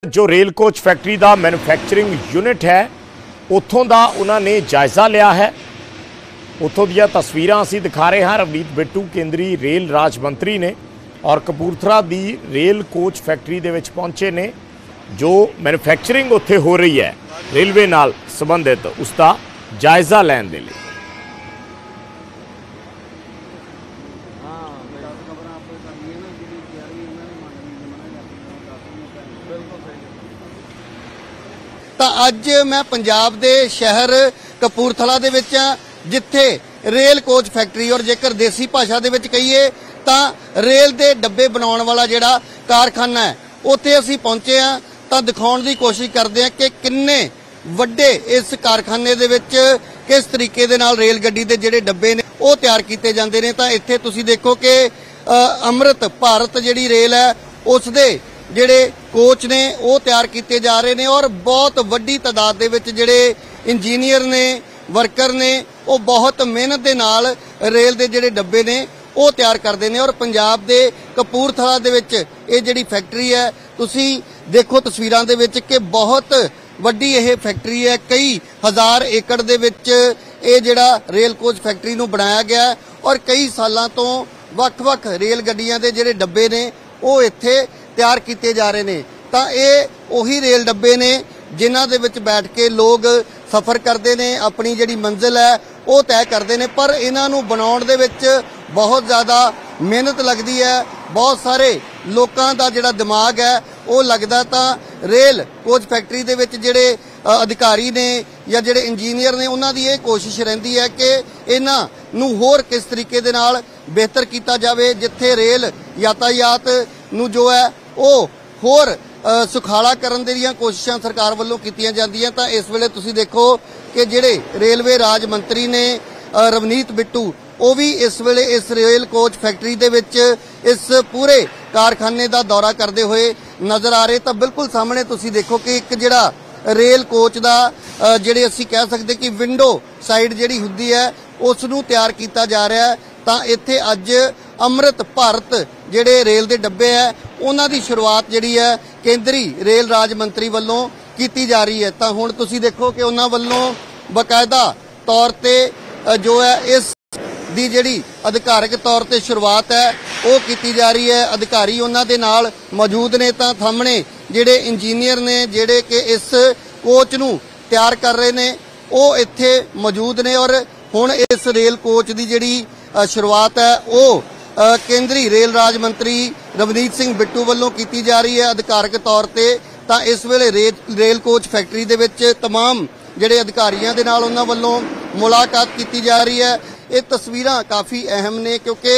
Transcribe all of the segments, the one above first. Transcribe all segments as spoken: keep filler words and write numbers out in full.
जो rail coach factory का manufacturing unit है उत्थों का उन्होंने जायज़ा लिया है। उत्थों दी तस्वीरां असीं दिखा रहे हैं। रवनीत बिट्टू केंद्रीय रेल राज मंत्री ने और कपूरथला दी रेल कोच फैक्ट्री दे विच पहुंचे ने। जो मैन्युफैक्चरिंग उत्थे हो रही है रेलवे नाल संबंधित उसका जायज़ा लैण दे लई। ਤਾਂ ਅੱਜ मैं पंजाब के शहर कपूरथला दे विच जिथे रेल कोच फैक्ट्री और जेकर देसी भाषा दे विच कहीए तां रेल दे डब्बे बनाउण वाला जिहड़ा कारखाना है उत्थे असीं पहुंचे हां। तां दिखाउण दी कोशिश करदे हां कि किन्ने वड्डे इस कारखाने दे विच किस तरीके दे नाल रेल गड्डी दे जिहड़े डब्बे ने वो तैयार कीते जांदे ने। तां इत्थे तुसीं देखो कि अमृत भारत जिहड़ी रेल है उस दे ਜਿਹੜੇ कोच ने वो तैयार किए जा रहे हैं और बहुत वड्डी तादाद दे विच ਜਿਹੜੇ इंजीनियर ने वर्कर ने वो बहुत मेहनत के नाल रेल के ਜਿਹੜੇ डब्बे ने वो तैयार करते हैं। और पंजाब के कपूरथला दे विच ये जिहड़ी फैक्ट्री है तुसीं देखो तस्वीरां दे विच कि बहुत वड्डी यह फैक्ट्री है। कई हज़ार एकड़ दे विच ये जिहड़ा रेल कोच फैक्ट्री नूं बनाया गया और कई सालों तो वख-वख रेल गड्डियां दे जिहड़े डब्बे ने वो इत्थे तैयार किए जा रहे हैं। तो ये उही रेल डब्बे ने जिन्हां दे विच बैठ के लोग सफ़र करते हैं, अपनी जिहड़ी मंजिल है वो तय करते हैं। पर इन्हां नूं बनाउण दे विच बहुत ज़्यादा मेहनत लगती है, बहुत सारे लोगों का जिहड़ा दिमाग है वो लगदा। तां रेल कोच फैक्ट्री दे विच जिहड़े अधिकारी ने या जिहड़े इंजीनियर ने उन्हां दी ये कोशिश रहिंदी है कि इन्हां नूं होर किस तरीके दे नाल बेहतर किया जाए, जिथे रेल यातायात नूं जो है वो होर सुखाला करन दी कोशिशां सरकार वालों कीतियां जांदियां। तां इस वेले तुसीं देखो कि जिहड़े रेलवे राज मंत्री ने रवनीत बिट्टू वो भी इस वेले इस रेल कोच फैक्ट्री दे विच इस पूरे कारखाने का दौरा करते हुए नज़र आ रहे। तां बिल्कुल सामने तुसीं देखो कि एक जिहड़ा रेल कोच का जिहड़े असीं कह सकते कि विंडो साइड जिहड़ी हुंदी है उस नूं तैयार किया जा रहा है। तां इत्थे अज अमृत भारत जिहड़े रेल के डब्बे है उन्हां दी शुरुआत जिहड़ी है केंद्री रेल राज मंत्री वल्लों की जा रही है। तां हुण तुसीं देखो कि उन्हां वल्लों बकायदा तौर ते जो है इस दी जिहड़ी अधिकारक तौर ते शुरुआत है वो की जा रही है। अधिकारी उन्हां दे नाल मौजूद ने। तां सामने जिहड़े इंजीनियर ने जिहड़े कि इस कोच नूं तैयार कर रहे ने वो इत्थे मौजूद ने। और हुण इस रेल कोच की जिहड़ी शुरुआत है वो केंद्री रेल राज मंत्री रवनीत सिंह बिट्टू वालों की जा रही है अधिकारक तौर पर। तां इस वेले रेल रेल कोच फैक्ट्री दे विच तमाम जिहड़े अधिकारियों के नाल उन्हां वालों मुलाकात की जा रही है। ये तस्वीरां काफ़ी अहम ने क्योंकि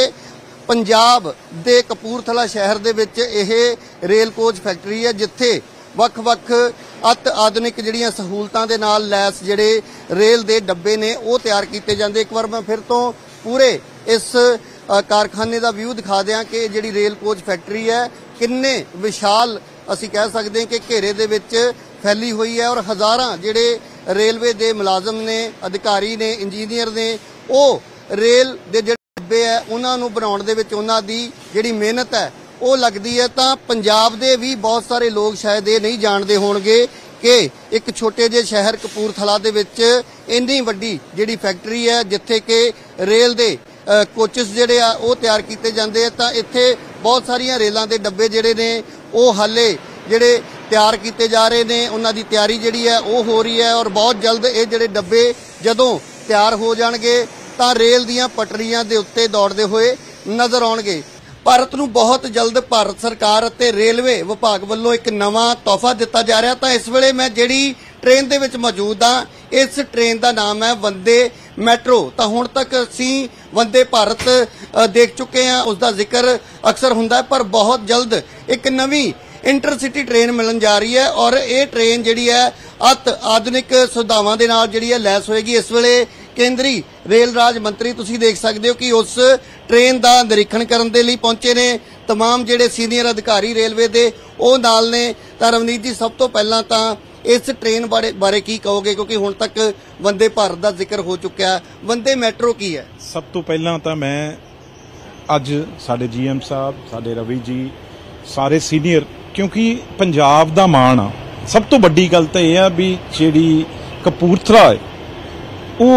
पंजाब दे कपूरथला शहर दे विच यह रेल कोच फैक्ट्री है जिथे वख-वख अत आधुनिक जिहड़ियां सहूलतां दे नाल लैस जिहड़े रेल दे डब्बे ने वो तैयार किए जाते। एक बार मैं फिर तो पूरे इस कारखाने का व्यू दिखा दियां कि जिहड़ी रेल कोच फैक्ट्री है किन्ने विशाल असीं कह सकते हैं कि घेरे दे विच फैली हुई है। और हज़ारां जिहड़े रेलवे दे मुलाजम ने अधिकारी ने इंजीनियर ने वो रेल दे जिहड़े डब्बे है उन्हां नूं बनाउण दे विच उन्हां दी जिहड़ी मेहनत है वो लगदी है। तां पंजाब दे भी बहुत सारे लोग शायद ये नहीं जानते होणगे कि एक छोटे जे शहर कपूरथला दे विच इन्नी वड्डी जिहड़ी फैक्ट्री है जिथे कि रेल दे कोचस जिहड़े आ वो तैयार किए जाते हैं। तां इत्थे बहुत सारियां रेलों के डब्बे जिहड़े ने वो हाले जिहड़े तैयार किए जा रहे हैं, उन्हां दी तैयारी जिहड़ी है वो हो रही है। और बहुत जल्द ये जिहड़े डब्बे जदों तैयार हो जाणगे तां रेल दीयां पटरियां दे उत्ते दौड़दे हुए नज़र आउणगे। भारत नूं बहुत जल्द भारत सरकार अते रेलवे विभाग वालों एक नवा तोहफा दिता जा रहा। तां इस वेले मैं जिहड़ी ट्रेन दे विच मौजूद हाँ इस ट्रेन का नाम है वंदे मैट्रो। तो हुण तक असीं वंदे भारत देख चुके हैं, उसका जिक्र अक्सर हुंदा है, पर बहुत जल्द एक नवी इंटरसिटी ट्रेन मिलन जा रही है। और ये ट्रेन जिहड़ी है अत आधुनिक सुविधावां दे नाल जिहड़ी है लैस होएगी। इस वेले केंद्री रेल राज मंत्री तुसीं देख सकते हो कि उस ट्रेन का निरीक्षण करने के लिए पहुंचे ने। तमाम जिहड़े सीनियर अधिकारी रेलवे दे वो नाल ने। तां रवनीत जी सब तो पहलां तां इस ट्रेन बारे बारे की कहोगे क्योंकि हुण तक वंदे भारत का जिक्र हो चुका है, वंदे मैट्रो की है? सब तो पहलां तां मैं अज साडे जी एम साहब साडे रवि जी सारे सीनियर क्योंकि पंजाब दा माण आ। सब तो वड्डी गल तो यह आ भी जिहड़ी कपूरथला है वो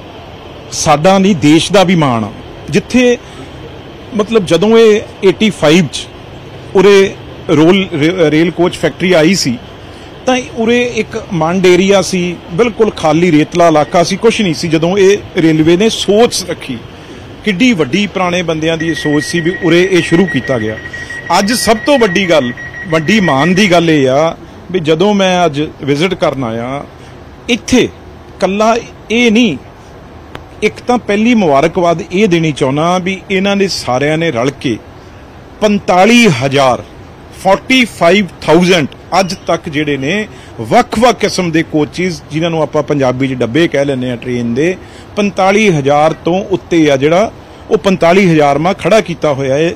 साडा नहीं देश का भी माण आ। जिथे मतलब जदों ये एटी फाइव च उरे रोल रे, रेल कोच फैक्ट्री आई सी तां उरे एक मंड एरिया सी, बिल्कुल खाली रेतला इलाका सी, कुछ नहीं सी। जदों ये रेलवे ने सोच रखी, किड्डी वड्डी पुराने बंदियां दी सोच सी भी उरे ये शुरू किया गया। अज सब तो वड्डी गल, वड्डी मान दी गल ये आ भी जदों मैं अज विजिट करन आया इत्थे कल्ला ये नहीं, एक तो पहली मुबारकबाद ये देनी चाहना भी इन्हां ने सारिਆਂ ने रल के पैंताली हज़ार फोर्टी फाइव थाउजेंड अज तक जिहड़े ने वख-वख किस्म के कोचिज जिन्होंने आपां पंजाबी च डब्बे कह लैंदे आ ट्रेन दे पैंताली हज़ार तो उत्ते आ जिहड़ा वो पैंताली हज़ार मां खड़ा किया होया है।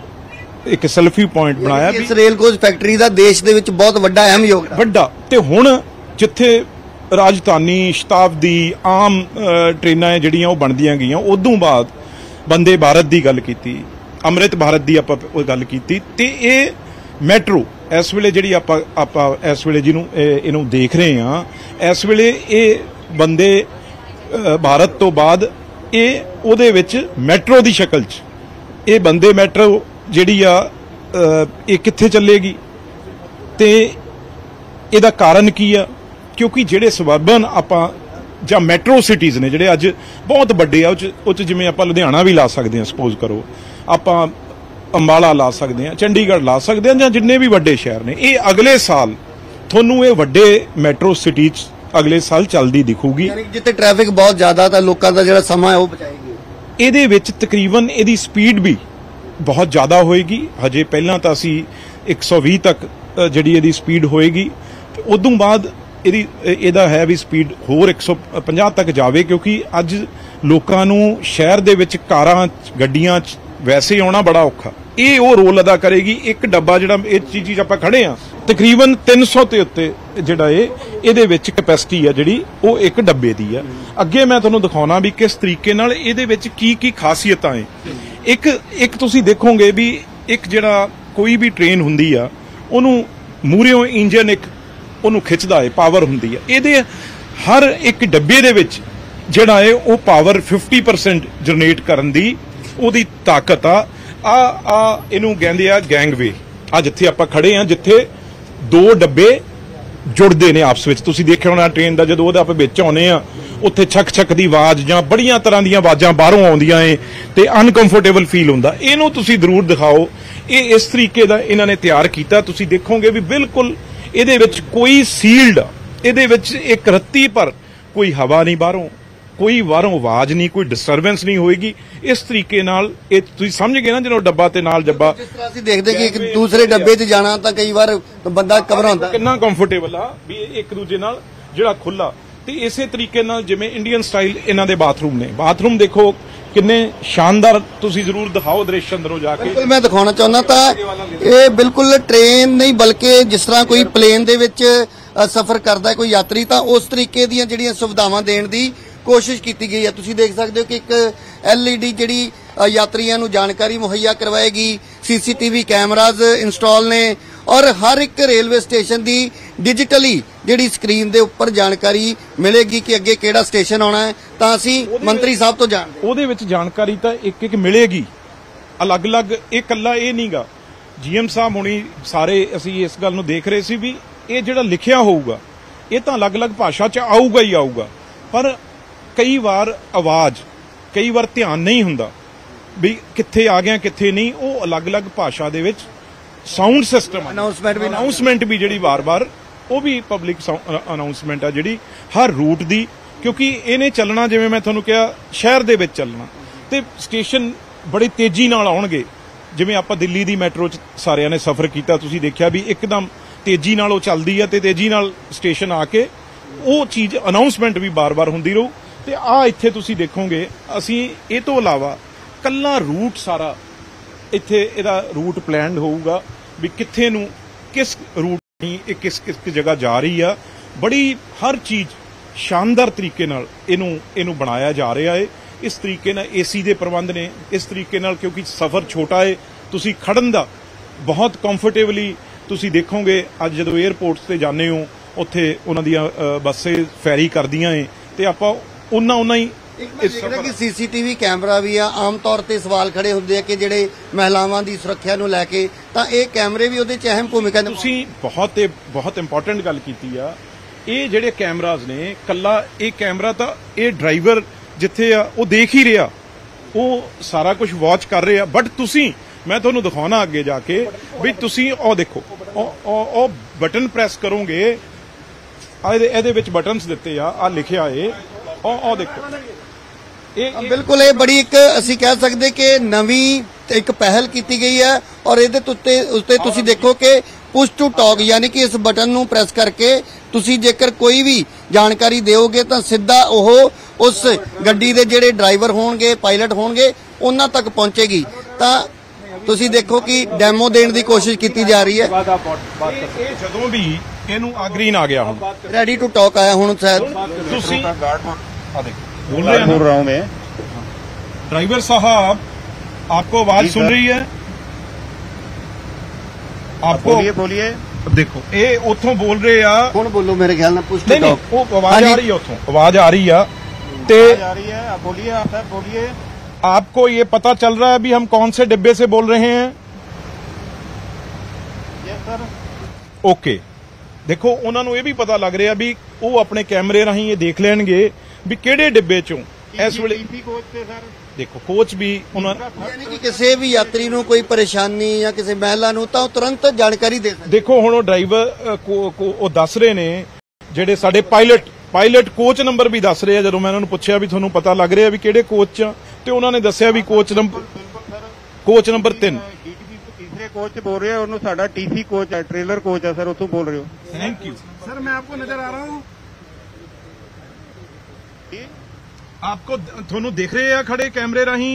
एक सेल्फी पॉइंट बनाया इस रेल कोच फैक्ट्री का देश दे विच बहुत वड्डा अहम योगदान वड्डा। ते हुण जिथे राजधानी शताब्दी आम ट्रेनां जिहड़ियां वो बनदियां गईयां, उदों बाद वंदे भारत की गल कीती, अमृत भारत की आपां गल कीती, ते ये मैट्रो इस वेले जिहड़ी आपां आपां इस वेले जिहनूं इहनूं देख रहे हां, इस वेले ये वंदे भारत तो बाद ये उहदे विच मैट्रो की शक्ल च ये वंदे मैट्रो जिहड़ी आ ये कित्थे चलेगी ते इहदा कारण की आ? क्योंकि जिहड़े सबर्बन आपां जां मैट्रो सिटीज़ ने जिहड़े अज बहुत वड्डे आ, उह च जिवें आपां लुधियाना भी ला सकते हैं, सपोज करो आपां अंबाला ला सकते हैं, चंडीगढ़ ला सकते हैं, जां जिन्ने भी वड्डे शहर ने, ये अगले साल तुहानूं ये वड्डे मैट्रो सिटी च अगले साल चलदी दिखूगी। जिथे ट्रैफिक बहुत ज्यादा तां लोकां दा जिहड़ा समा है वो बचाएगी। इहदे विच तकरीबन इहदी स्पीड भी बहुत ज़्यादा होएगी। हजे पहलां तां असीं एक सौ भी तक जिहड़ी इहदी स्पीड होएगी, उदों बाद इहदी इहदा है भी स्पीड होर एक सौ पचास तक जावे, क्योंकि अज लोकां नूं शहर दे विच कारां गड्डियां वैसे आउणा बड़ा औखा। ये वो रोल अदा करेगी। एक डब्बा जिहड़ा इह चीज़ आपां खड़े आ तकरीबन तीन सौ ते उत्ते जिहड़ा ये इहदे विच कैपेसिटी आ जिहड़ी वो एक डब्बे दी आ। अगे मैं तुहानूं दिखाउणा भी किस तरीके नाल इहदे विच की की खासियतां है। एक एक तुसीं देखोगे भी एक जिहड़ा कोई भी ट्रेन हुंदी आ उहनूं मूहरियों इंजन एक उहनूं खिੱਚਦਾ है, पावर हुंदी आ। इहदे हर एक डब्बे दे विच जिहड़ा है वो पावर फिफ्टी परसेंट जनरेट करन दी ਉਹਦੀ ਤਾਕਤ ਆ। ਆ ਆ ਇਹਨੂੰ ਕਹਿੰਦੇ ਆ ਗੈਂਗਵੇ। ਆ ਜਿੱਥੇ ਆਪਾਂ ਖੜੇ ਆ, ਜਿੱਥੇ ਦੋ ਡੱਬੇ ਜੁੜਦੇ ਨੇ ਆਪਸ ਵਿੱਚ, ਤੁਸੀਂ ਦੇਖਿਆ ਹੋਣਾ ਟ੍ਰੇਨ ਦਾ ਜਦੋਂ ਉਹਦਾ ਆਪਾਂ ਵਿੱਚ ਆਉਨੇ ਆ ਉੱਥੇ ਛਕ ਛਕ ਦੀ ਆਵਾਜ਼ ਜਾਂ ਬੜੀਆਂ ਤਰ੍ਹਾਂ ਦੀਆਂ ਆਵਾਜ਼ਾਂ ਬਾਹਰੋਂ ਆਉਂਦੀਆਂ ਏ ਤੇ ਅਨਕੰਫਰਟੇਬਲ ਫੀਲ ਹੁੰਦਾ। ਇਹਨੂੰ ਤੁਸੀਂ ਜ਼ਰੂਰ ਦਿਖਾਓ। ਇਹ ਇਸ ਤਰੀਕੇ ਦਾ ਇਹਨਾਂ ਨੇ ਤਿਆਰ ਕੀਤਾ, ਤੁਸੀਂ ਦੇਖੋਗੇ ਵੀ ਬਿਲਕੁਲ ਇਹਦੇ ਵਿੱਚ ਕੋਈ ਸੀਲਡ, ਇਹਦੇ ਵਿੱਚ ਇੱਕ ਰੱਤੀ ਪਰ ਕੋਈ ਹਵਾ ਨਹੀਂ ਬਾਹਰੋਂ, कोई बाहरों आवाज नहीं, कोई डिस्टरबेंस नहीं होएगी। इस तरीके नाल ये तुसीं समझ गए ना, जो डब्बा ते नाल डब्बा जिस तरह असीं देखदे कि एक दूसरे डब्बे 'च जाना तां कई बार बंदा घबराउंदा किन्ना कंफर्टेबल आ भी एक दूजे नाल जिहड़ा खुला। ते इसे तरीके नाल जिवें इंडियन स्टाइल इन्हां दे बाथरूम ने, बाथरूम देखो किन्ने शानदार, तुसीं जरूर दिखाओ दृश्य अंदरों जाके। बिल्कुल मैं दिखाना चाहुंदा तां ये बिल्कुल ट्रेन नहीं बल्कि जिस तरह कोई प्लेन दे विच सफर करदा है कोई यात्री, तां उस तरीके दीयां जिहड़ियां सुविधावां देण दी कोशिश की गई है। तुसीं देख सकते हो कि एक एल ई डी जिहड़ी यात्रियों को जानकारी मुहैया करवाएगी, सीसीटीवी कैमराज इंस्टॉल ने और हर एक रेलवे स्टेशन की डिजिटली जिहड़ी स्क्रीन के उपर जानकारी मिलेगी कि अगे किहड़ा स्टेशन आना है। तां असीं मंत्री साहब तो जान उहदे विच जानकारी तो एक एक मिलेगी अलग अलग। ये कल्ला ये नहीं गा, जी एम साहब हुणी सारे असीं इस गल नूं देख रहे सी भी ये जिहड़ा लिखिया होऊगा ये तो अलग अलग भाषा च आऊगा ही आऊगा, पर कई बार आवाज कई बार ध्यान नहीं हुंदा भी कित्थे आ गया कित्थे नहीं। वो अलग अलग भाषा दे विच साउंड सिस्टम अनाउंसमेंट भी अनाउंसमेंट भी जिहड़ी बार बार वो भी पब्लिक अनाउंसमेंट आ जिहड़ी हर रूट दी, क्योंकि इहने चलना जिवें मैं तुहानूं कहा शहर दे विच चलना ते स्टेशन बड़ी तेजी नाल आउणगे। जिवें आपां दिल्ली दी मैट्रो च सारिਆਂ ने सफर कीता, तुसीं देखिया भी एकदम तेजी नाल वो चलदी है ते तेजी नाल स्टेशन आके वो चीज़ अनाउंसमेंट भी बार बार हुंदी रहू। ते आ इत्थे तुसीं देखोगे असीं इह तों इलावा कल्ला रूट सारा इत्थे इहदा रूट प्लैंड होऊगा भी कित्थे नूं किस रूट नहीं किस किस जगह जा रही आ। बड़ी हर चीज़ शानदार तरीके नाल इहनूं इहनूं बनाया जा रहा है। इस तरीके नाल एसी दे प्रबंध ने, इस तरीके नाल क्योंकि सफ़र छोटा है तुसीं खड़न दा बहुत कंफर्टेबली ਤੁਸੀਂ ਦੇਖੋਗੇ ਅੱਜ ਜਦੋਂ 에ਅਰਪੋਰਟਸ ਤੇ ਜਾਂਦੇ ਹੋ ਉੱਥੇ ਉਹਨਾਂ ਦੀਆਂ ਬੱਸੇ ਫੈਰੀ ਕਰਦੀਆਂ ਏ ਤੇ ਆਪਾਂ ਉਹਨਾਂ ਉਹਨਾਂ ਹੀ ਜਿਹੜਾ ਕਿ ਸੀਸੀਟੀਵੀ ਕੈਮਰਾ ਵੀ ਆ, ਆਮ ਤੌਰ ਤੇ ਸਵਾਲ ਖੜੇ ਹੁੰਦੇ ਆ ਕਿ ਜਿਹੜੇ ਮਹਿਲਾਵਾਂ ਦੀ ਸੁਰੱਖਿਆ ਨੂੰ ਲੈ ਕੇ, ਤਾਂ ਇਹ ਕੈਮਰੇ ਵੀ ਉਹਦੇ 'ਚ ਅਹਿਮ ਭੂਮਿਕਾ ਨਿਭਾਉਂਦੇ। ਤੁਸੀਂ ਬਹੁਤ ਬਹੁਤ ਇੰਪੋਰਟੈਂਟ ਗੱਲ ਕੀਤੀ ਆ। ਇਹ ਜਿਹੜੇ ਕੈਮਰਾਜ਼ ਨੇ, ਕੱਲਾ ਇਹ ਕੈਮਰਾ ਤਾਂ ਇਹ ਡਰਾਈਵਰ ਜਿੱਥੇ ਆ ਉਹ ਦੇਖ ਹੀ ਰਿਹਾ, ਉਹ ਸਾਰਾ ਕੁਝ ਵਾਚ ਕਰ ਰਿਹਾ, ਬਟ ਤੁਸੀਂ, ਮੈਂ ਤੁਹਾਨੂੰ ਦਿਖਾਉਣਾ ਅੱਗੇ ਜਾ ਕੇ ਵੀ ਤੁਸੀਂ ਉਹ ਦੇਖੋ, ਉਹ ਬਟਨ ਪ੍ਰੈਸ ਕਰੋਗੇ, ਇਹਦੇ ਵਿੱਚ ਬਟਨਸ ਦਿੱਤੇ ਆ, ਆ ਲਿਖਿਆ ਏ, ਉਹ ਉਹ ਦੇਖੋ। ਇਹ ਬਿਲਕੁਲ ਇਹ ਬੜੀ ਇੱਕ ਅਸੀਂ ਕਹਿ ਸਕਦੇ ਕਿ ਨਵੀਂ ਇੱਕ ਪਹਿਲ ਕੀਤੀ ਗਈ ਹੈ, ਔਰ ਇਹਦੇ ਉੱਤੇ ਉੱਤੇ ਤੁਸੀਂ ਦੇਖੋ ਕਿ ਪੁਸ਼ ਟੂ ਟਾਕ, ਯਾਨੀ ਕਿ ਇਸ ਬਟਨ ਨੂੰ ਪ੍ਰੈਸ ਕਰਕੇ ਤੁਸੀਂ ਜੇਕਰ ਕੋਈ ਵੀ ਜਾਣਕਾਰੀ ਦਿਓਗੇ ਤਾਂ ਸਿੱਧਾ ਉਹ ਉਸ ਗੱਡੀ ਦੇ ਜਿਹੜੇ ਡਰਾਈਵਰ ਹੋਣਗੇ, ਪਾਇਲਟ ਹੋਣਗੇ, ਉਹਨਾਂ ਤੱਕ ਪਹੁੰਚੇਗੀ। ਤਾਂ ਤੁਸੀਂ ਦੇਖੋ ਕਿ ਡੈਮੋ ਦੇਣ ਦੀ ਕੋਸ਼ਿਸ਼ ਕੀਤੀ ਜਾ ਰਹੀ ਹੈ। ਇਹ ਜਦੋਂ ਵੀ ਇਹਨੂੰ ਆਗਰੀਨ ਆ ਗਿਆ, ਹੁਣ ਰੈਡੀ ਟੂ ਟਾਕ ਆਇਆ ਹੁਣ ਸ਼ਾयद ਤੁਸੀਂ ਆ ਦੇਖੋ बोल रहे बोल रहा हूँ मैं। ड्राइवर साहब आपको आवाज सुन रही है? आपको बोलिए बोलिए। देखो ये उथों बोल रहे आ, कौन बोलो मेरे ख्याल में पुश नहीं नहीं वो आवाज आ रही है, उथों आवाज आ रही है, ते आ रही है, आप बोलिए, आप सर बोलिए। आपको ये पता चल रहा है अभी हम कौन से डिब्बे से बोल रहे हैं? Yes sir. ओके, देखो उन्होंने ये भी पता लग रहा भी वो अपने कैमरे राही ये देख लेंगे भी ਕਿਹੜੇ ਡਿੱਬੇ ਚੋਂ ਇਸ ਵੇਲੇ ਕੋਚ ਤੇ ਸਰ ਦੇਖੋ ਕੋਚ ਵੀ ਉਹਨਾਂ, ਯਾਨੀ ਕਿ ਕਿਸੇ ਵੀ ਯਾਤਰੀ ਨੂੰ ਕੋਈ ਪਰੇਸ਼ਾਨੀ ਜਾਂ ਕਿਸੇ ਮਹਿਲਾ ਨੂੰ ਤਾਂ ਤੁਰੰਤ ਜਾਣਕਾਰੀ ਦੇ ਸਕਦੇ। ਦੇਖੋ ਹੁਣ ਉਹ ਡਰਾਈਵਰ ਉਹ ਦੱਸ ਰਹੇ ਨੇ, ਜਿਹੜੇ ਸਾਡੇ ਪਾਇਲਟ ਪਾਇਲਟ ਕੋਚ ਨੰਬਰ ਵੀ ਦੱਸ ਰਹੇ ਆ। ਜਦੋਂ ਮੈਂ ਉਹਨਾਂ ਨੂੰ ਪੁੱਛਿਆ ਵੀ ਤੁਹਾਨੂੰ ਪਤਾ ਲੱਗ ਰਿਹਾ ਵੀ ਕਿਹੜੇ ਕੋਚ ਚ, ਤੇ ਉਹਨਾਂ ਨੇ ਦੱਸਿਆ ਵੀ ਕੋਚ ਨੰਬਰ ਕੋਚ ਨੰਬਰ ਤਿੰਨ ਤੀਸਰੇ ਕੋਚ ਬੋਲ ਰਹੇ ਹੋ, ਉਹਨੂੰ ਸਾਡਾ ਟੀਸੀ ਕੋਚ ਹੈ, ਟ੍ਰੇਲਰ ਕੋਚ ਹੈ ਸਰ, ਉੱਥੋਂ ਬੋਲ ਰਹੇ ਹੋ। ਥੈਂਕ ਯੂ ਸਰ, ਮੈਂ ਆਪਕੋ ਨਜ਼ਰ ਆ ਰਹਾ ਹੂੰ। आपको थोनू दिख रहे हैं खड़े कैमरे राही?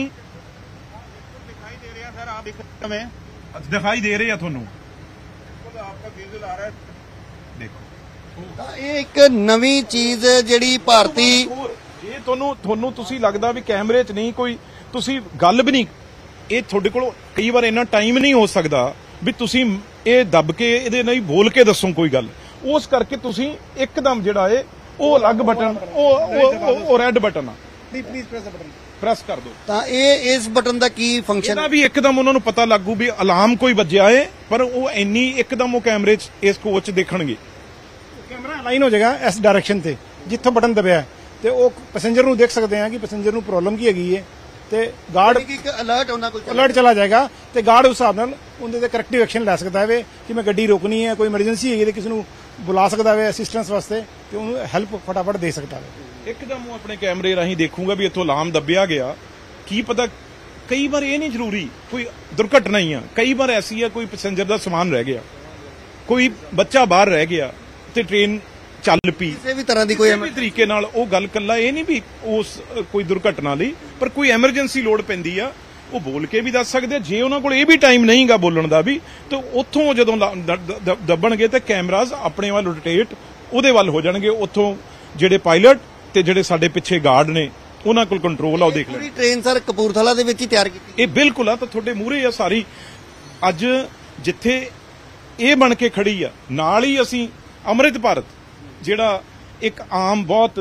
दिखाई दे रहे हैं सर, आप दिख हमें दिखाई दे रहे हैं थोनू, आपका विजुअल आ रहा है। देखो ਤਾਂ ਇਹ ਇੱਕ ਨਵੀਂ ਚੀਜ਼ ਜਿਹੜੀ ਭਾਰਤੀ, ਇਹ ਤੁਹਾਨੂੰ ਤੁਹਾਨੂੰ ਤੁਸੀਂ ਲੱਗਦਾ ਵੀ ਕੈਮਰੇ 'ਚ ਨਹੀਂ ਕੋਈ, ਤੁਸੀਂ ਗੱਲ ਵੀ ਨਹੀਂ, ਇਹ ਤੁਹਾਡੇ ਕੋਲ ਕਈ ਵਾਰ ਇੰਨਾ ਟਾਈਮ ਨਹੀਂ ਹੋ ਸਕਦਾ ਵੀ ਤੁਸੀਂ ਇਹ ਦੱਬ ਕੇ ਇਹਦੇ ਨਾਲ ਹੀ ਬੋਲ ਕੇ ਦੱਸੋ ਕੋਈ ਗੱਲ, ਉਸ ਕਰਕੇ ਤੁਸੀਂ ਇੱਕਦਮ ਜਿਹੜਾ ਏ ਉਹ ਅਲੱਗ ਬਟਨ, ਉਹ ਉਹ ਰੈੱਡ ਬਟਨ ਆ, ਪਲੀਜ਼ ਪ੍ਰੈਸ ਬਟਨ ਪ੍ਰੈਸ ਕਰ ਦਿਓ। ਤਾਂ ਇਹ ਇਸ ਬਟਨ ਦਾ ਕੀ ਫੰਕਸ਼ਨ ਇਹਦਾ ਵੀ ਇੱਕਦਮ ਉਹਨਾਂ ਨੂੰ ਪਤਾ ਲੱਗੂ ਵੀ ਅਲਾਰਮ ਕੋਈ ਵੱਜਿਆ ਏ, ਪਰ ਉਹ ਇੰਨੀ ਇੱਕਦਮ ਉਹ ਕੈਮਰੇ 'ਚ ਇਸ ਕੋਚ ਦੇਖਣਗੇ। ਕੈਮਰਾ ਅਲਾਈਨ ਹੋ ਜਾਏਗਾ ਇਸ ਡਾਇਰੈਕਸ਼ਨ ਤੇ ਜਿੱਥੋਂ ਬਟਨ ਦਬਿਆ, ਤੇ ਉਹ ਪੈਸੇਂਜਰ ਨੂੰ ਦੇਖ ਸਕਦੇ ਆ ਕਿ ਪੈਸੇਂਜਰ ਨੂੰ ਪ੍ਰੋਬਲਮ ਕੀ ਹੈਗੀ ਹੈ, ਤੇ ਗਾਰਡ ਇੱਕ ਅਲਰਟ ਉਹਨਾਂ ਕੋਲ ਅਲਰਟ ਚਲਾ ਜਾਏਗਾ, ਤੇ ਗਾਰਡ ਉਸ ਹਿਸਾਬ ਨਾਲ ਉਹਦੇ ਤੇ ਕਰੈਕਟਿਵ ਐਕਸ਼ਨ ਲੈ ਸਕਦਾ ਹੈ ਕਿ ਮੈਂ ਗੱਡੀ ਰੋਕਣੀ ਹੈ, ਕੋਈ ਐਮਰਜੈਂਸੀ ਹੈਗੀ ਤੇ ਕਿਸੇ ਨੂੰ ਬੁਲਾ ਸਕਦਾ ਹੈ ਅਸਿਸਟੈਂਸ ਵਾਸਤੇ, ਤੇ ਉਹਨੂੰ ਹੈਲਪ ਫਟਾਫਟ ਦੇ ਸਕਦਾ ਹੈ। ਇੱਕਦਮ ਉਹ ਆਪਣੇ ਕੈਮਰੇ ਰਾਹੀਂ ਦੇਖੂਗਾ ਵੀ ਇੱਥੋਂ ਅਲਾਰਮ ਦੱਬਿਆ ਗਿਆ, ਕੀ ਪਤਾ ਕਈ ਵਾਰ ਇਹ ਨਹੀਂ ਜ਼ਰੂਰੀ ਕੋਈ ਦੁਰਘਟਨਾ ਹੀ ਆ, ਕਈ ਵਾਰ ਐਸੀ ਆ ਕੋਈ ਪੈਸੇਂਜਰ ਦਾ ਸਮਾਨ ਰਹਿ ਗਿਆ, ਕੋਈ ਬੱਚਾ ਬਾਹਰ ਰਹਿ ਗਿਆ ਤੇ ਟ੍ਰੇਨ ਚੱਲ ਪਈ, ਕਿਸੇ ਵੀ ਤਰ੍ਹਾਂ ਦੀ ਕੋਈ ਵੀ ਤਰੀਕੇ ਨਾਲ ਉਹ ਗੱਲ ਕੱਲਾ ਇਹ ਨਹੀਂ ਵੀ ਉਸ ਕੋਈ ਦੁਰਘਟਨਾ ਲਈ, ਪਰ ਕੋਈ ਐਮਰਜੈਂਸੀ ਲੋੜ ਪੈਂਦੀ ਆ, ਉਹ ਬੋਲ ਕੇ ਵੀ ਦੱਸ ਸਕਦੇ। ਜੇ ਉਹਨਾਂ ਕੋਲ ਇਹ ਵੀ ਟਾਈਮ ਨਹੀਂਗਾ ਬੋਲਣ ਦਾ ਵੀ, ਤਾਂ ਉੱਥੋਂ ਜਦੋਂ ਦੱਬਣਗੇ ਤੇ ਕੈਮਰਾਜ਼ ਆਪਣੇ ਵੱਲ ਰੋਟੇਟ ਉਹਦੇ ਵੱਲ ਹੋ ਜਾਣਗੇ, ਉੱਥੋਂ ਜਿਹੜੇ ਪਾਇਲਟ ਤੇ ਜਿਹੜੇ ਸਾਡੇ ਪਿੱਛੇ ਗਾਰਡ ਨੇ ਉਹਨਾਂ ਕੋਲ ਕੰਟਰੋਲ ਆ, ਉਹ ਦੇਖ ਲੈਣ। ਪੂਰੀ ਟ੍ਰੇਨ ਸਰ ਕਪੂਰਥਲਾ ਦੇ ਵਿੱਚ ਹੀ ਤਿਆਰ ਕੀਤੀ ਇਹ ਬਿਲਕੁਲ ਆ, ਤਾਂ ਤੁਹਾਡੇ ਮੂਹਰੇ ਆ ਸਾਰੀ। ਅੱਜ ਜਿੱਥੇ ਇਹ ਬਣ ਕੇ ਖੜੀ ਆ, ਨਾਲ ਹੀ ਅਸੀਂ ਅੰਮ੍ਰਿਤ ਭਾਰਤ ਜਿਹੜਾ ਇੱਕ ਆਮ ਬਹੁਤ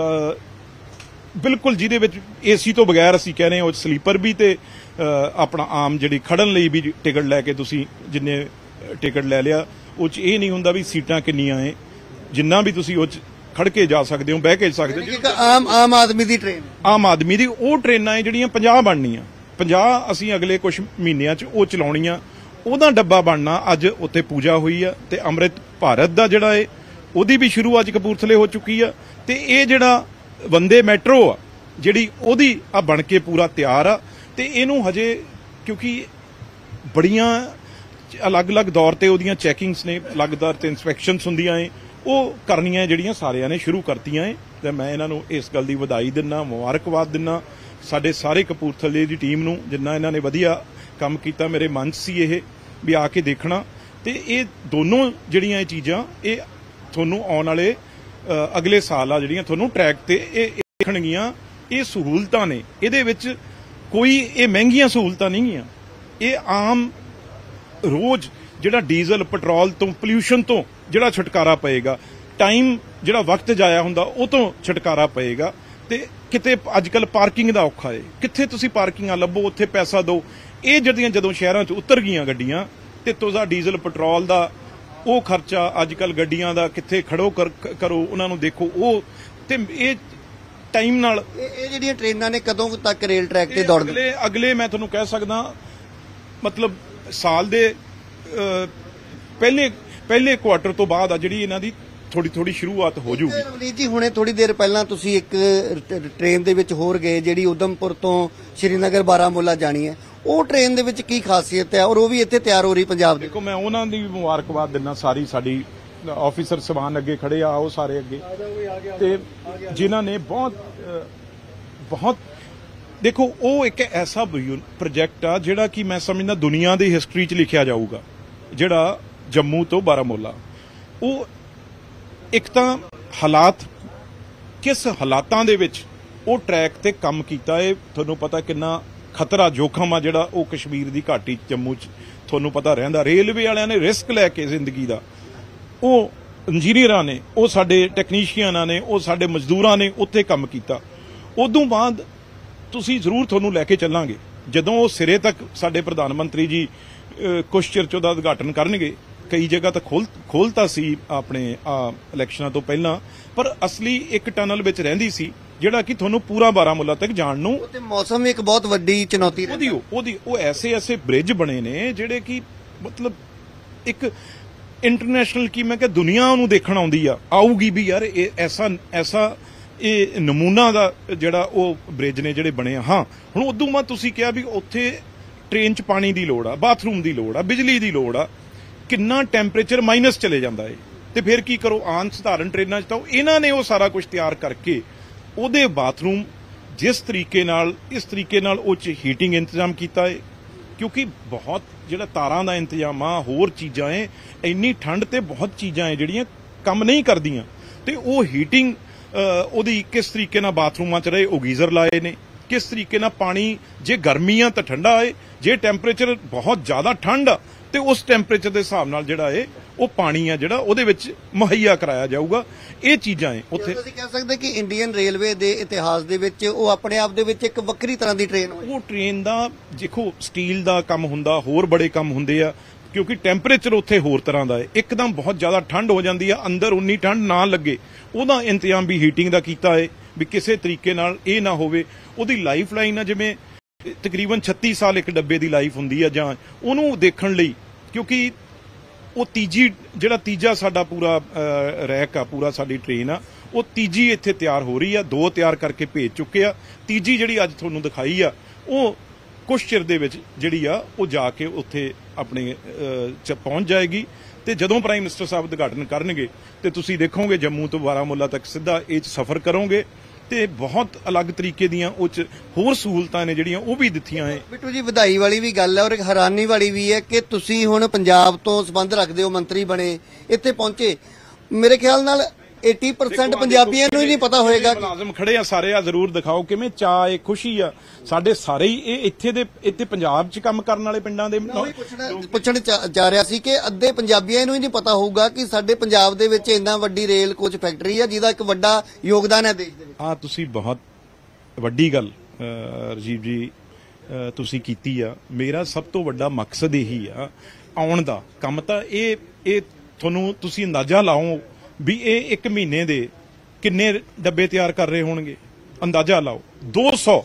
ਬਿਲਕੁਲ ਜਿਹਦੇ ਵਿੱਚ ਏਸੀ ਤੋਂ ਬਗੈਰ ਅਸੀਂ ਕਹਿ ਰਹੇ ਹਾਂ, ਉਹ ਸਲੀਪਰ ਵੀ ਤੇ ਆਪਣਾ ਆਮ ਜਿਹੜੀ ਖੜਨ ਲਈ ਵੀ ਟਿਕਟ ਲੈ ਕੇ ਤੁਸੀਂ ਜਿੰਨੇ ਟਿਕਟ ਲੈ ਲਿਆ, ਉਹ 'ਚ ਇਹ ਨਹੀਂ ਹੁੰਦਾ ਵੀ ਸੀਟਾਂ ਕਿੰਨੀਆਂ ਏ, ਜਿੰਨਾ ਵੀ ਤੁਸੀਂ ਉਹ 'ਚ ਖੜ ਕੇ ਜਾ ਸਕਦੇ ਹੋ, ਬਹਿ ਕੇ ਸਕਦੇ ਹੋ। ਇੱਕ ਆਮ ਆਮ ਆਦਮੀ ਦੀ ਟ੍ਰੇਨ, ਆਮ ਆਦਮੀ ਦੀ ਉਹ ਟ੍ਰੇਨਾਂ ਏ ਜਿਹੜੀਆਂ ਪੰਜਾਹ ਬਣਨੀਆਂ, ਪੰਜਾਹ ਅਸੀਂ ਅਗਲੇ ਕੁਝ ਮਹੀਨਿਆਂ 'ਚ ਉਹ ਚਲਾਉਣੀਆਂ, ਉਹਦਾ ਡੱਬਾ ਬਣਨਾ। ਅੱਜ ਉੱਥੇ ਪੂਜਾ ਹੋਈ ਆ, ਤੇ ਅੰਮ੍ਰਿਤ ਭਾਰਤ ਦਾ ਜਿਹੜਾ ਏ ਉਹਦੀ ਵੀ ਸ਼ੁਰੂ ਅੱਜ ਕਪੂਰਥਲੇ ਹੋ ਚੁੱਕੀ ਆ, ਤੇ ਇਹ ਜਿਹੜਾ ਵੰਦੇ ਮੈਟਰੋ ਆ ਜਿਹੜੀ ਉਹਦੀ ਆ ਬਣ ਕੇ ਪੂਰਾ ਤਿਆਰ ਆ, ਤੇ ਇਹਨੂੰ ਹਜੇ ਕਿਉਂਕਿ ਬੜੀਆਂ ਅਲੱਗ-ਅਲੱਗ ਦੌਰ ਤੇ ਉਹਦੀਆਂ ਚੈਕਿੰਗਸ ਨੇ, ਅਲੱਗਦਾਰ ਤੇ ਇਨਸਪੈਕਸ਼ਨਸ ਹੁੰਦੀਆਂ ਏ, ਉਹ ਕਰਨੀਆਂ ਜਿਹੜੀਆਂ ਸਾਰਿਆਂ ਨੇ ਸ਼ੁਰੂ ਕਰਤੀਆਂ ਏ, ਤੇ ਮੈਂ ਇਹਨਾਂ ਨੂੰ ਇਸ ਗੱਲ ਦੀ ਵਧਾਈ ਦਿੰਦਾ, ਮੁਬਾਰਕਬਾਦ ਦਿੰਦਾ ਸਾਡੇ ਸਾਰੇ ਕਪੂਰਥਲੇ ਦੀ ਟੀਮ ਨੂੰ, ਜਿੰਨਾ ਇਹਨਾਂ ਨੇ ਵਧੀਆ ਕੰਮ ਕੀਤਾ। ਮੇਰੇ ਮਨ 'ਚ ਸੀ ਇਹ ਵੀ ਆ ਕੇ ਦੇਖਣਾ, ਤੇ ਇਹ ਦੋਨੋਂ ਜਿਹੜੀਆਂ ਇਹ ਚੀਜ਼ਾਂ ਇਹ ਤੁਹਾਨੂੰ ਆਉਣ ਵਾਲੇ ਅਗਲੇ ਸਾਲ ਆ ਜਿਹੜੀਆਂ ਤੁਹਾਨੂੰ ਟਰੈਕ ਤੇ ਇਹ ਦੇਖਣਗੀਆਂ। ਇਹ ਸਹੂਲਤਾਂ ਨੇ, ਇਹਦੇ ਵਿੱਚ ਕੋਈ ਇਹ ਮਹਿੰਗੀਆਂ ਸਹੂਲਤਾਂ ਨਹੀਂ ਗੀਆਂ, ਇਹ ਆਮ ਰੋਜ਼ ਜਿਹੜਾ ਡੀਜ਼ਲ ਪੈਟਰੋਲ ਤੋਂ ਪੋਲਿਊਸ਼ਨ ਤੋਂ ਜਿਹੜਾ ਛੁਟਕਾਰਾ ਪਏਗਾ, ਟਾਈਮ ਜਿਹੜਾ ਵਕਤ ਜਾਇਆ ਹੁੰਦਾ ਉਹ ਤੋਂ ਛੁਟਕਾਰਾ ਪਏਗਾ। ਤੇ ਕਿਤੇ ਅੱਜ ਕੱਲ ਪਾਰਕਿੰਗ ਦਾ ਔਖਾ ਹੈ, ਕਿੱਥੇ ਤੁਸੀਂ ਪਾਰਕਿੰਗਾਂ ਲੱਭੋ, ਉੱਥੇ ਪੈਸਾ ਦਿਓ। ਇਹ ਜਿਹੜੀਆਂ ਜਦੋਂ ਸ਼ਹਿਰਾਂ 'ਚ ਉਤਰ ਗਈਆਂ ਗੱਡੀਆਂ ਤੇ ਤੁਸਾਂ ਡੀਜ਼ਲ ਪੈਟਰੋਲ ਦਾ ਉਹ ਖਰਚਾ ਅੱਜ ਕੱਲ ਗੱਡੀਆਂ ਦਾ ਕਿੱਥੇ ਖੜੋ ਕਰੋ, ਉਹਨਾਂ ਨੂੰ ਦੇਖੋ ਉਹ ਤੇ ਇਹ ਟਾਈਮ ਨਾਲ ਇਹ ਜਿਹੜੀਆਂ ਟ੍ਰੇਨਾਂ ਨੇ ਕਦੋਂ ਤੱਕ ਰੇਲ ਟਰੈਕ ਤੇ ਦੌੜਨ? ਅਗਲੇ ਅਗਲੇ ਮੈਂ ਤੁਹਾਨੂੰ ਕਹਿ ਸਕਦਾ ਮਤਲਬ ਸਾਲ ਦੇ ਪਹਿਲੇ ਪਹਿਲੇ ਕੁਆਟਰ ਤੋਂ ਬਾਅਦ ਆ ਜਿਹੜੀ ਇਹਨਾਂ ਦੀ ਥੋੜੀ ਥੋੜੀ ਸ਼ੁਰੂਆਤ ਹੋ ਜੂਗੀ। ਰਵਨੀਤ ਜੀ, ਹੁਣੇ ਥੋੜੀ ਦੇਰ ਪਹਿਲਾਂ ਤੁਸੀਂ ਇੱਕ ਟ੍ਰੇਨ ਦੇ ਵਿੱਚ ਹੋਰ ਗਏ ਜਿਹੜੀ ਉਦਮਪੁਰ ਤੋਂ ਸ਼੍ਰੀਨਗਰ ਬਾਰਾਮੂਲਾ ਜਾਣੀ ਹੈ। ਉਹ ਟ੍ਰੇਨ ਦੇ ਵਿੱਚ ਕੀ ਖਾਸੀਅਤ ਹੈ ਔਰ ਉਹ ਵੀ ਇੱਥੇ ਤਿਆਰ ਹੋ ਰਹੀ ਪੰਜਾਬ ਦੇ? ਦੇਖੋ, ਮੈਂ ਉਹਨਾਂ ਦੀ ਵੀ ਮੁਬਾਰਕਬਾਦ ਦਿੰਦਾ, ਸਾਰੀ ਸਾਡੀ ਆਫੀਸਰ ਸਵਾਨ ਅੱਗੇ ਖੜੇ ਆ, ਉਹ ਸਾਰੇ ਅੱਗੇ, ਤੇ ਜਿਨ੍ਹਾਂ ਨੇ ਬਹੁਤ ਬਹੁਤ ਦੇਖੋ ਉਹ ਇੱਕ ਐਸਾ ਪ੍ਰੋਜੈਕਟ ਆ ਜਿਹੜਾ ਕਿ ਮੈਂ ਸਮਝਦਾ ਦੁਨੀਆ ਦੀ ਹਿਸਟਰੀ 'ਚ ਲਿਖਿਆ ਜਾਊਗਾ। ਜਿਹੜਾ ਜੰਮੂ ਤੋਂ ਬਾਰਾਮੂਲਾ, ਉਹ ਇੱਕ ਤਾਂ ਹਾਲਾਤ, ਕਿਸ ਹਾਲਾਤਾਂ ਦੇ ਵਿੱਚ ਉਹ ਟਰੈਕ ਤੇ ਕੰਮ ਕੀਤਾ ਹੈ, ਤੁਹਾਨੂੰ ਪਤਾ ਕਿੰਨਾ ਖਤਰਾ ਜੋਖਮ ਆ ਜਿਹੜਾ ਉਹ ਕਸ਼ਮੀਰ ਦੀ ਘਾਟੀ ਜੰਮੂ 'ਚ ਤੁਹਾਨੂੰ ਪਤਾ ਰਹਿੰਦਾ। ਰੇਲਵੇ ਵਾਲਿਆਂ ਨੇ ਰਿਸਕ ਲੈ ਕੇ ਜ਼ਿੰਦਗੀ ਦਾ, ਉਹ ਇੰਜੀਨੀਅਰਾਂ ਨੇ, ਉਹ ਸਾਡੇ ਟੈਕਨੀਸ਼ੀਅਨਾਂ ਨੇ, ਉਹ ਸਾਡੇ ਮਜ਼ਦੂਰਾਂ ਨੇ ਉੱਥੇ ਕੰਮ ਕੀਤਾ। ਉਦੋਂ ਬਾਅਦ ਤੁਸੀਂ ਜ਼ਰੂਰ ਤੁਹਾਨੂੰ ਲੈ ਕੇ ਚੱਲਾਂਗੇ ਜਦੋਂ ਉਹ ਸਿਰੇ ਤੱਕ ਸਾਡੇ ਪ੍ਰਧਾਨ ਮੰਤਰੀ ਜੀ ਕੁਛ ਚਿਰ 'ਚ ਉਹਦਾ ਉਦਘਾਟਨ ਕਰਨਗੇ। ਕਈ ਜਗ੍ਹਾ ਤਾਂ ਖੋਲ ਖੋਲਤਾ ਸੀ ਆਪਣੇ ਇਲੈਕਸ਼ਨਾਂ ਤੋਂ ਪਹਿਲਾਂ, ਪਰ ਅਸਲੀ ਇੱਕ ਟਨਲ ਵਿੱਚ ਰਹਿੰਦੀ ਸੀ ਜਿਹੜਾ ਕਿ ਤੁਹਾਨੂੰ ਪੂਰਾ ਬਾਰਾਮੂਲਾ ਤੱਕ ਜਾਣ ਨੂੰ। ਤੇ ਮੌਸਮ ਇੱਕ ਬਹੁਤ ਵੱਡੀ ਚੁਣੌਤੀ ਉਹਦੀ ਉਹਦੀ ਉਹ ਐਸੇ ਐਸੇ ਬ੍ਰਿਜ ਬਣੇ ਨੇ ਜਿਹੜੇ ਕਿ ਮਤਲਬ ਇੱਕ ਇੰਟਰਨੈਸ਼ਨਲ ਕੀ ਮੈਂ ਕਿਹਾ ਦੁਨੀਆ ਨੂੰ ਦੇਖਣ ਆਉਂਦੀ ਆ ਆਊਗੀ ਵੀ ਯਾਰ ਇਹ ਐਸਾ ਐਸਾ ਇਹ ਨਮੂਨਾ ਦਾ ਜਿਹੜਾ ਉਹ ਬ੍ਰਿਜ ਨੇ ਜਿਹੜੇ ਬਣੇ ਆ। ਹਾਂ, ਹੁਣ ਉਦੋਂ ਬਾਅਦ ਤੁਸੀਂ ਕਿਹਾ ਵੀ ਉੱਥੇ ਟ੍ਰੇਨ 'ਚ ਪਾਣੀ ਦੀ ਲੋੜ ਆ, ਬਾਥਰੂਮ ਦੀ ਲੋੜ ਆ, ਬਿਜਲੀ ਦੀ ਲੋੜ ਆ, ਕਿੰਨਾ ਟੈਂਪਰੇਚਰ ਮਾਈਨਸ ਚਲੇ ਜਾਂਦਾ ਹੈ, ਤੇ ਫਿਰ ਕੀ ਕਰੋ? ਆਮ ਸਧਾਰਨ ਟ੍ਰੇਨਾਂ 'ਚ ਤਾਂ ਇਹਨਾਂ ਨੇ ਉਹ ਸਾਰਾ ਕੁਝ ਤਿਆਰ ਕਰਕੇ ਉਹਦੇ ਬਾਥਰੂਮ ਜਿਸ ਤਰੀਕੇ ਨਾਲ ਇਸ ਤਰੀਕੇ ਨਾਲ ਉਹ 'ਚ ਹੀਟਿੰਗ ਇੰਤਜ਼ਾਮ ਕੀਤਾ ਹੈ, ਕਿਉਂਕਿ ਬਹੁਤ ਜਿਹੜਾ ਤਾਰਾਂ ਦਾ ਇੰਤਜ਼ਾਮ ਆ, ਹੋਰ ਚੀਜ਼ਾਂ ਹੈ, ਇੰਨੀ ਠੰਡ ਤੇ ਬਹੁਤ ਚੀਜ਼ਾਂ ਹੈ ਜਿਹੜੀਆਂ ਕੰਮ ਨਹੀਂ ਕਰਦੀਆਂ, ਤੇ ਉਹ ਹੀਟਿੰਗ ਉਹਦੀ ਕਿਸ ਤਰੀਕੇ ਨਾਲ ਬਾਥਰੂਮਾਂ 'ਚ ਰਹੇ, ਉਹ ਗੀਜ਼ਰ ਲਾਏ ਨੇ, ਕਿਸ ਤਰੀਕੇ ਨਾਲ ਪਾਣੀ, ਜੇ ਗਰਮੀ ਆ ਤਾਂ ਠੰਡਾ ਹੈ, ਜੇ ਟੈਂਪਰੇਚਰ ਬਹੁਤ ਜ਼ਿਆਦਾ ਠੰਡ ਆ ਤੇ ਉਸ ਟੈਂਪਰੇਚਰ ਦੇ ਹਿਸਾਬ ਨਾਲ ਜਿਹੜਾ ਹੈ ਉਹ ਪਾਣੀ ਆ ਜਿਹੜਾ ਉਹਦੇ ਵਿੱਚ ਮੁਹੱਈਆ ਕਰਾਇਆ ਜਾਊਗਾ। ਇਹ ਚੀਜ਼ਾਂ ਹੈ ਉੱਥੇ। ਤੁਸੀਂ ਕਹਿ ਸਕਦੇ ਕਿ ਇੰਡੀਅਨ ਰੇਲਵੇ ਦੇ ਇਤਿਹਾਸ ਦੇ ਵਿੱਚ ਉਹ ਆਪਣੇ ਆਪ ਦੇ ਵਿੱਚ ਇੱਕ ਵੱਖਰੀ ਤਰ੍ਹਾਂ ਦੀ ਟ੍ਰੇਨ ਹੋਈ। ਉਹ ਟ੍ਰੇਨ ਦਾ ਦੇਖੋ ਸਟੀਲ ਦਾ ਕੰਮ ਹੁੰਦਾ, ਹੋਰ ਬੜੇ ਕੰਮ ਹੁੰਦੇ ਆ, ਕਿਉਂਕਿ ਟੈਂਪਰੇਚਰ ਉੱਥੇ ਹੋਰ ਤਰ੍ਹਾਂ ਦਾ ਹੈ। ਇੱਕਦਮ ਬਹੁਤ ਜ਼ਿਆਦਾ ਠੰਡ ਹੋ ਜਾਂਦੀ ਆ, ਅੰਦਰ ਉਨੀ ਠੰਡ ਨਾ ਲੱਗੇ ਉਹਦਾ ਇੰਤਜ਼ਾਮ ਵੀ ਹੀਟਿੰਗ ਦਾ ਕੀਤਾ ਹੈ ਵੀ ਕਿਸੇ ਤਰੀਕੇ ਨਾਲ ਇਹ ਨਾ ਹੋਵੇ। ਉਹਦੀ ਲਾਈਫ ਲਾਈਨ ਆ ਜਿਵੇਂ ਤਕਰੀਬਨ ਛੱਤੀ ਸਾਲ ਇੱਕ ਡੱਬੇ ਦੀ ਲਾਈਫ ਹੁੰਦੀ ਆ, ਜਾਂ ਉਹਨੂੰ ਦੇਖਣ ਲਈ, ਕਿਉਂਕਿ ਉਹ ਤੀਜੀ ਜਿਹੜਾ ਤੀਜਾ ਸਾਡਾ ਪੂਰਾ ਰੈਕ ਆ, ਪੂਰਾ ਸਾਡੀ ਟ੍ਰੇਨ ਆ, ਉਹ ਤੀਜੀ ਇੱਥੇ ਤਿਆਰ ਹੋ ਰਹੀ ਆ, ਦੋ ਤਿਆਰ ਕਰਕੇ ਭੇਜ ਚੁੱਕੇ ਆ। ਤੀਜੀ ਜਿਹੜੀ ਅੱਜ ਤੁਹਾਨੂੰ ਦਿਖਾਈ ਆ ਉਹ ਕੁਛ ਚਿਰ ਦੇ ਵਿੱਚ ਜਿਹੜੀ ਆ ਉਹ ਜਾ ਕੇ ਉੱਥੇ ਆਪਣੇ ਚ ਪਹੁੰਚ ਜਾਏਗੀ। ਤੇ ਜਦੋਂ ਪ੍ਰਾਈਮ ਮਿਨਿਸਟਰ ਸਾਹਿਬ ਉਦਘਾਟਨ ਕਰਨਗੇ ਤੇ ਤੁਸੀਂ ਦੇਖੋਗੇ ਜੰਮੂ ਤੋਂ ਬਾਰਾਮੂਲਾ ਤੱਕ ਸਿੱਧਾ ਇਹ 'ਚ ਸਫ਼ਰ ਕਰੋਗੇ ਤੇ ਬਹੁਤ ਅਲੱਗ ਤਰੀਕੇ ਦੀਆਂ ਉਹ 'ਚ ਹੋਰ ਸਹੂਲਤਾਂ ਨੇ ਜਿਹੜੀਆਂ ਉਹ ਵੀ ਦਿੱਤੀਆਂ ਹੈ। ਬਿੱਟੂ ਜੀ, ਵਧਾਈ ਵਾਲੀ ਵੀ ਗੱਲ ਹੈ ਔਰ ਇੱਕ ਹੈਰਾਨੀ ਵਾਲੀ ਵੀ ਹੈ ਕਿ ਤੁਸੀਂ ਹੁਣ ਪੰਜਾਬ ਤੋਂ ਸੰਬੰਧ ਰੱਖਦੇ ਹੋ, ਮੰਤਰੀ ਬਣੇ, ਇੱਥੇ ਪਹੁੰਚੇ। ਮੇਰੇ ਖਿਆਲ ਨਾਲ अस्सी परसेंट ਪੰਜਾਬੀਆਂ ਨੂੰ ਹੀ ਨਹੀਂ ਪਤਾ ਹੋਏਗਾ। ਮੁਲਾਜ਼ਮ ਖੜੇ ਆ ਸਾਰੇ, ਆ ਜ਼ਰੂਰ ਦਿਖਾਓ ਕਿਵੇਂ ਚਾਅ ਹੈ, ਖੁਸ਼ੀ ਆ ਸਾਡੇ ਸਾਰੇ ਹੀ। ਇਹ ਇੱਥੇ ਦੇ ਇੱਥੇ ਪੰਜਾਬ 'ਚ ਕੰਮ ਕਰਨ ਵਾਲੇ ਪਿੰਡਾਂ ਦੇ ਪੁੱਛਣ ਜਾ ਰਿਹਾ ਸੀ ਕਿ ਅੱਧੇ ਪੰਜਾਬੀਆਂ ਨੂੰ ਹੀ ਨਹੀਂ ਪਤਾ ਹੋਊਗਾ ਕਿ ਸਾਡੇ ਪੰਜਾਬ ਦੇ ਵਿੱਚ ਇੰਨਾ ਵੱਡੀ ਰੇਲ ਕੋਚ ਫੈਕਟਰੀ ਹੈ ਜਿਹਦਾ ਇੱਕ ਵੱਡਾ ਯੋਗਦਾਨ ਹੈ ਦੇਸ਼ ਦੇ ਵਿੱਚ। ਹਾਂ, ਤੁਸੀਂ ਬਹੁਤ ਵੱਡੀ ਗੱਲ ਰਜੀਵ ਜੀ ਤੁਸੀਂ ਕੀਤੀ ਆ। ਮੇਰਾ ਸਭ ਤੋਂ ਵੱਡਾ ਮਕਸਦ ਇਹੀ ਆ ਆਉਣ ਦਾ ਕੰਮ ਤਾਂ ਇਹ ਇਹ ਤੁਹਾਨੂੰ ਤੁਸੀਂ ਅੰਦਾਜ਼ਾ ਲਾਓ ਵੀ ਇਹ ਇੱਕ ਮਹੀਨੇ ਦੇ ਕਿੰਨੇ ਡੱਬੇ ਤਿਆਰ ਕਰ ਰਹੇ ਹੋਣਗੇ। ਅੰਦਾਜ਼ਾ ਲਾਓ ਦੋ ਸੌ,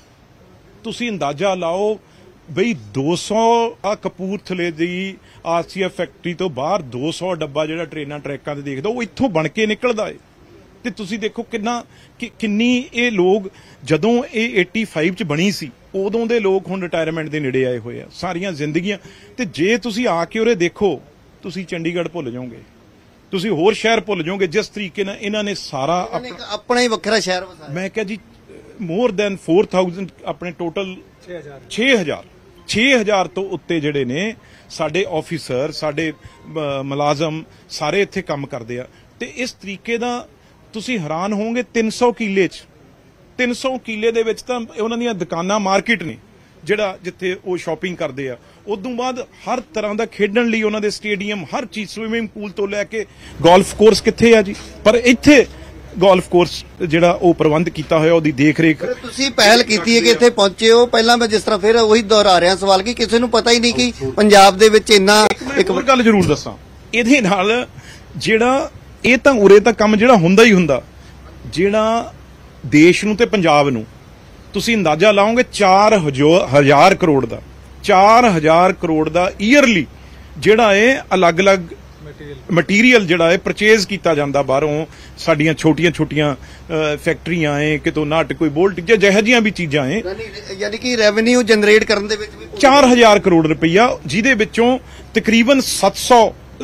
ਤੁਸੀਂ ਅੰਦਾਜ਼ਾ ਲਾਓ ਬਈ ਦੋ ਸੌ ਆ ਕਪੂਰਥਲੇ ਦੀ ਆਰਸੀਐਫ ਫੈਕਟਰੀ ਤੋਂ ਬਾਹਰ ਦੋ ਸੌ ਡੱਬਾ ਜਿਹੜਾ ਟ੍ਰੇਨਾਂ ਟਰੈਕਾਂ ਤੇ ਦੇਖਦਾ ਉਹ ਇੱਥੋਂ ਬਣ ਕੇ ਨਿਕਲਦਾ ਏ। ਤੇ ਤੁਸੀਂ ਦੇਖੋ ਕਿੰਨਾ ਕਿੰਨੀ ਇਹ ਲੋਕ, ਜਦੋਂ ਇਹ ਪਚਾਸੀ 'ਚ ਬਣੀ ਸੀ ਉਦੋਂ ਦੇ ਲੋਕ ਹੁਣ ਰਿਟਾਇਰਮੈਂਟ ਦੇ ਨੇੜੇ ਆਏ ਹੋਏ ਆ, ਸਾਰੀਆਂ ਜ਼ਿੰਦਗੀਆਂ। ਤੇ ਜੇ ਤੁਸੀਂ ਆ ਕੇ ਉਰੇ ਦੇਖੋ ਤੁਸੀਂ ਚੰਡੀਗੜ੍ਹ ਭੁੱਲ ਜਾਓਗੇ, ਤੁਸੀਂ ਹੋਰ ਸ਼ਹਿਰ ਭੁੱਲ ਜਾਓਗੇ ਜਿਸ ਤਰੀਕੇ ਨਾਲ ਇਹਨਾਂ ਨੇ ਸਾਰਾ ਆਪਣਾ ਹੀ ਵੱਖਰਾ ਸ਼ਹਿਰ ਵਸਾਇਆ। ਮੈਂ ਕਿਹਾ ਜੀ ਮੋਰ ਦੈਨ ਚਾਰ ਹਜ਼ਾਰ ਆਪਣੇ ਟੋਟਲ ਛੇ ਹਜ਼ਾਰ ਛੇ ਹਜ਼ਾਰ ਤੋਂ ਉੱਤੇ ਜਿਹੜੇ ਨੇ ਸਾਡੇ ਆਫੀਸਰ, ਸਾਡੇ ਮੁਲਾਜ਼ਮ ਸਾਰੇ ਇੱਥੇ ਕੰਮ ਕਰਦੇ ਆ। ਤੇ ਇਸ ਤਰੀਕੇ ਦਾ ਤੁਸੀਂ ਹੈਰਾਨ ਹੋਵੋਗੇ ਤਿੰਨ ਸੌ ਕਿੱਲੇ 'ਚ ਤਿੰਨ ਸੌ ਕਿੱਲੇ ਦੇ ਵਿੱਚ ਤਾਂ ਉਹਨਾਂ ਦੀਆਂ ਦੁਕਾਨਾਂ ਮਾਰਕੀਟ ਨੇ, ਜਿਹੜਾ ਜਿੱਥੇ ਉਹ ਸ਼ਾਪਿੰਗ ਕਰਦੇ ਆ। ਉਦੋਂ ਬਾਅਦ ਹਰ ਤਰ੍ਹਾਂ ਦਾ ਖੇਡਣ ਲਈ ਉਹਨਾਂ ਦੇ ਸਟੇਡੀਅਮ, ਹਰ ਚੀਜ਼, ਸਵਿਮਿੰਗ ਪੂਲ ਤੋਂ ਲੈ ਕੇ ਗੋਲਫ ਕੋਰਸ ਕਿੱਥੇ ਆ ਜੀ? ਪਰ ਇੱਥੇ ਗੋਲਫ ਕੋਰਸ ਜਿਹੜਾ ਉਹ ਪ੍ਰਬੰਧ ਕੀਤਾ ਹੋਇਆ, ਉਹਦੀ ਦੇਖ ਰੇਖ। ਤੁਸੀਂ ਪਹਿਲ ਕੀਤੀ ਹੈ ਕਿ ਇੱਥੇ ਪਹੁੰਚੇ ਹੋ। ਪਹਿਲਾਂ ਮੈਂ ਜਿਸ ਤਰ੍ਹਾਂ ਫਿਰ ਉਹੀ ਦੁਹਰਾ ਰਿਹਾ ਸਵਾਲ ਕਿ ਕਿਸੇ ਨੂੰ ਪਤਾ ਹੀ ਨਹੀਂ ਕਿ ਪੰਜਾਬ ਦੇ ਵਿੱਚ ਇੰਨਾ ਇੱਕ ਹੋਰ ਗੱਲ ਜ਼ਰੂਰ ਦੱਸਾਂ, ਇਹਦੇ ਨਾਲ ਜਿਹੜਾ ਇਹ ਤਾਂ ਉਰੇ ਤਾਂ ਕੰਮ ਜਿਹੜਾ ਹੁੰਦਾ ਹੀ ਹੁੰਦਾ, ਜਿਹੜਾ ਦੇਸ਼ ਨੂੰ ਤੇ ਪੰਜਾਬ ਨੂੰ ਤੁਸੀਂ ਅੰਦਾਜ਼ਾ ਲਾਓਗੇ ਚਾਰ ਹਜ਼ਾਰ ਕਰੋੜ ਦਾ ਚਾਰ ਹਜ਼ਾਰ ਕਰੋੜ ਦਾ ਈਅਰਲੀ ਜਿਹੜਾ ਇਹ ਅਲੱਗ-ਅਲੱਗ ਮਟੀਰੀਅਲ ਜਿਹੜਾ ਹੈ ਪਰਚੇਜ਼ ਕੀਤਾ ਜਾਂਦਾ ਬਾਹਰੋਂ। ਸਾਡੀਆਂ ਛੋਟੀਆਂ-ਛੋਟੀਆਂ ਫੈਕਟਰੀਆਂ ਏ, ਕਿਤੋਂ ਨਟ, ਕੋਈ ਬੋਲਟ, ਜਿਹੋ ਜਿਹੀਆਂ ਵੀ ਚੀਜ਼ਾਂ ਏ, ਯਾਨੀ ਕਿ ਰੈਵਨਿਊ ਜਨਰੇਟ ਕਰਨ ਦੇ ਵਿੱਚ ਵੀ ਚਾਰ ਹਜ਼ਾਰ ਕਰੋੜ ਰੁਪਈਆ, ਜਿਹਦੇ ਵਿੱਚੋਂ ਤਕਰੀਬਨ ਸੱਤ ਸੌ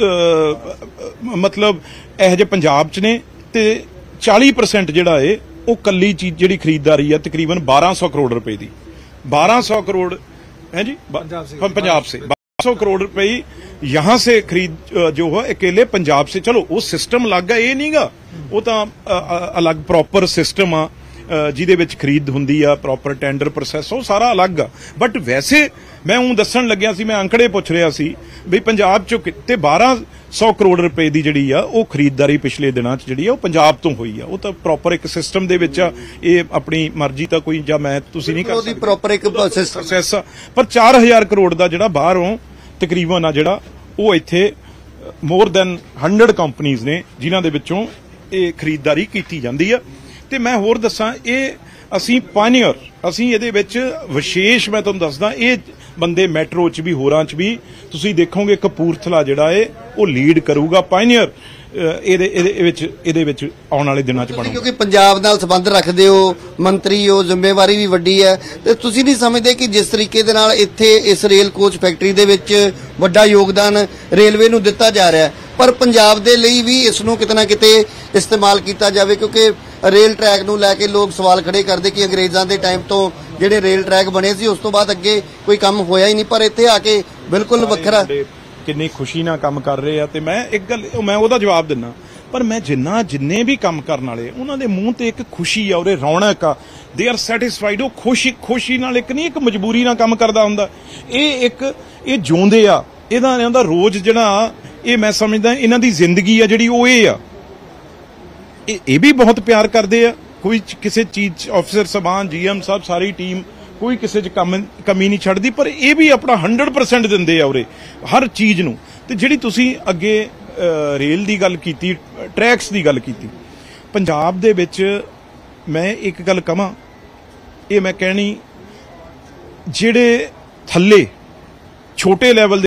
ਮਤਲਬ ਇਹੋ ਜਿਹੇ ਪੰਜਾਬ 'ਚ ਨੇ, ਤੇ ਚਾਲੀ ਪਰਸੈਂਟ ਜਿਹੜਾ ਏ ਉਹ ਕੱਲੀ ਚੀਜ਼ ਜਿਹੜੀ ਖਰੀਦਦਾਰੀ ਆ ਤਕਰੀਬਨ ਬਾरह सौ करोड़ रुपए ਦੀ। बारह सौ करोड़ है जी पंजाब से बारह सौ करोड़ रुपए यहां से खरीद जो है अकेले पंजाब से। चलो वो सिस्टम अलग है, ये नहीं गा, वो तो अलग प्रॉपर सिस्टम आ ਜਿਹਦੇ ਵਿੱਚ ਖਰੀਦ ਹੁੰਦੀ ਆ, ਪ੍ਰੋਪਰ ਟੈਂਡਰ ਪ੍ਰੋਸੈਸ, ਉਹ ਸਾਰਾ ਅਲੱਗ ਆ। ਬਟ ਵੈਸੇ ਮੈਂ ਉਹ ਦੱਸਣ ਲੱਗਿਆ ਸੀ, ਮੈਂ ਅੰਕੜੇ ਪੁੱਛ ਰਿਹਾ ਸੀ ਵੀ ਪੰਜਾਬ ਚੋਂ ਕਿਤੇ बारह सौ ਕਰੋੜ ਰੁਪਏ ਦੀ ਜਿਹੜੀ ਆ ਉਹ ਖਰੀਦਦਾਰੀ ਪਿਛਲੇ ਦਿਨਾਂ 'ਚ ਜਿਹੜੀ ਆ ਉਹ ਪੰਜਾਬ ਤੋਂ ਹੋਈ ਆ। ਉਹ ਤਾਂ ਪ੍ਰੋਪਰ ਇੱਕ ਸਿਸਟਮ ਦੇ ਵਿੱਚ ਆ, ਇਹ ਆਪਣੀ ਮਰਜ਼ੀ ਤਾਂ ਕੋਈ ਜਾਂ ਮੈਂ ਤੁਸੀਂ ਨਹੀਂ ਕਰ ਸਕਦੇ, ਉਹਦੀ ਪ੍ਰੋਪਰ ਇੱਕ ਪ੍ਰੋਸੈਸ ਆ। ਪਰ ਚਾਰ ਹਜ਼ਾਰ ਕਰੋੜ ਦਾ ਜਿਹੜਾ ਬਾਹਰੋਂ ਤਕਰੀਬਨ ਆ ਜਿਹੜਾ ਉਹ ਇੱਥੇ ਮੋਰ ਦੈਨ ਹੰਡਰਡ ਕੰਪਨੀਆਂ ਨੇ ਜਿਨ੍ਹਾਂ ਦੇ ਵਿੱਚੋਂ ਇਹ ਖਰੀਦਦਾਰੀ ਕੀਤੀ ਜਾਂਦੀ ਆ। ਤੇ ਮੈਂ ਹੋਰ ਦੱਸਾਂ, ਇਹ ਅਸੀਂ ਪਾਇਨੀਅਰ, ਅਸੀਂ ਇਹਦੇ ਵਿੱਚ ਵਿਸ਼ੇਸ਼, ਮੈਂ ਤੁਹਾਨੂੰ ਦੱਸਦਾ, ਇਹ ਬੰਦੇ ਮੈਟਰੋ 'ਚ ਵੀ ਹੋਰਾਂ 'ਚ ਵੀ ਤੁਸੀਂ ਦੇਖੋਗੇ ਕਪੂਰਥਲਾ ਜਿਹੜਾ ਏ ਉਹ ਲੀਡ ਕਰੂਗਾ। ਪਾਇਨੀਅਰ ਇਹਦੇ ਇਹਦੇ ਵਿੱਚ ਇਹਦੇ ਵਿੱਚ ਆਉਣ ਵਾਲੇ ਦਿਨਾਂ 'ਚ ਬਣੂਗਾ, ਕਿਉਂਕਿ ਪੰਜਾਬ ਨਾਲ ਸੰਬੰਧ ਰੱਖਦੇ ਹੋ, ਮੰਤਰੀ ਹੋ, ਜ਼ਿੰਮੇਵਾਰੀ ਵੀ ਵੱਡੀ ਹੈ। ਤੇ ਤੁਸੀਂ ਨਹੀਂ ਸਮਝਦੇ ਕਿ ਜਿਸ ਤਰੀਕੇ ਦੇ ਨਾਲ ਇੱਥੇ ਇਸ ਰੇਲ ਕੋਚ ਫੈਕਟਰੀ ਦੇ ਵਿੱਚ ਵੱਡਾ ਯੋਗਦਾਨ ਰੇਲਵੇ ਨੂੰ ਦਿੱਤਾ ਜਾ ਰਿਹਾ ਹੈ, ਪਰ ਪੰਜਾਬ ਦੇ ਲਈ ਵੀ ਇਸ ਨੂੰ ਕਿਤੇ ਨਾ ਕਿਤੇ ਇਸਤੇਮਾਲ ਕੀਤਾ ਜਾਵੇ? ਕਿਉਂਕਿ ਰੇਲ ਟਰੈਕ ਨੂੰ ਲੈ ਕੇ ਲੋਕ ਸਵਾਲ ਖੜੇ ਕਰਦੇ ਕਿ ਅੰਗਰੇਜ਼ਾਂ ਦੇ ਟਾਈਮ ਤੋਂ ਜਿਹੜੇ ਰੇਲ ਟਰੈਕ ਬਣੇ ਸੀ ਉਸ ਤੋਂ ਬਾਅਦ ਅੱਗੇ ਕੋਈ ਕੰਮ ਹੋਇਆ ਹੀ ਨਹੀਂ, ਪਰ ਇੱਥੇ ਆ ਕੇ ਬਿਲਕੁਲ ਵੱਖਰਾ। ਕਿੰਨੀ ਖੁਸ਼ੀ ਨਾਲ ਕੰਮ ਕਰ ਰਹੇ ਆ, ਤੇ ਮੈਂ ਇੱਕ ਗੱਲ ਮੈਂ ਉਹਦਾ ਜਵਾਬ ਦਿੰਦਾ, ਪਰ ਮੈਂ ਜਿੰਨਾ ਜਿੰਨੇ ਵੀ ਕੰਮ ਕਰਨ ਵਾਲੇ ਉਹਨਾਂ ਦੇ ਮੂੰਹ ਤੇ ਇੱਕ ਖੁਸ਼ੀ ਆ, ਉਹਦੇ ਰੌਣਕ ਆ, ਦੇ ਆਰ ਸੈਟੀਸਫਾਈਡ। ਉਹ ਖੁਸ਼ੀ ਖੁਸ਼ੀ ਨਾਲ, ਇੱਕ ਨਹੀਂ ਇੱਕ ਮਜਬੂਰੀ ਨਾਲ ਕੰਮ ਕਰਦਾ ਹੁੰਦਾ। ਇਹ ਇੱਕ ਇਹ ਜਿਉਂਦੇ ਆ, ਇਹਦਾ ਇਹਨਾਂ ਦਾ ਰੋਜ਼ ਜਿਹੜਾ ਇਹ ਮੈਂ ਸਮਝਦਾ ਇਹਨਾਂ ਦੀ ਜ਼ਿੰਦਗੀ ਆ ਜਿਹੜੀ ਉਹ ਇਹ ਆ। ਇਹ ਇਹ ਵੀ ਬਹੁਤ ਪਿਆਰ ਕਰਦੇ ਆ, ਕੋਈ ਕਿਸੇ ਚੀਜ਼ ਅਫਸਰ ਸਬਾਨ, ਜੀਐਮ ਸਾਹਿਬ, ਸਾਰੀ ਟੀਮ ਕੋਈ ਕਿਸੇ 'ਚ ਕੰਮ ਕਮੀ ਨਹੀਂ ਛੱਡਦੀ, ਪਰ ਇਹ ਵੀ ਆਪਣਾ ਹੰਡਰਡ ਪਰਸੈਂਟ ਦਿੰਦੇ ਆ ਉਰੇ ਹਰ ਚੀਜ਼ ਨੂੰ। ਤੇ ਜਿਹੜੀ ਤੁਸੀਂ ਅੱਗੇ ਰੇਲ ਦੀ ਗੱਲ ਕੀਤੀ, ਟਰੈਕਸ ਦੀ ਗੱਲ ਕੀਤੀ, ਪੰਜਾਬ ਦੇ ਵਿੱਚ ਮੈਂ ਇੱਕ ਗੱਲ ਕਹਾਂ, ਇਹ ਮੈਂ ਕਹਿਣੀ, ਜਿਹੜੇ ਥੱਲੇ ਛੋਟੇ ਲੈਵਲ